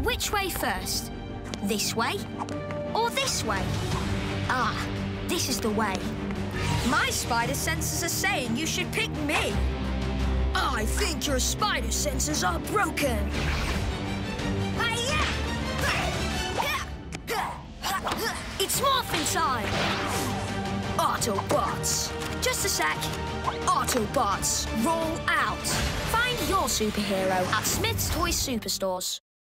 which way first? This way or this way? Ah, this is the way. My spider senses are saying you should pick me. I think your spider senses are broken. It's morphin' time! Autobots. Just a sec. Autobots, roll out. Find your superhero at Smyths Toys Superstores.